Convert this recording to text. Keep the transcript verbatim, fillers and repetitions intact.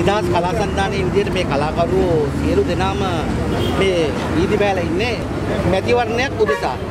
නිදහස් කලා සන්ධානයේ විදිහට මේ කලාකරුවෝ සියලු දෙනාම මේ වීදි බෑලා ඉන්නේ මැතිවරණයක් උදෙසා.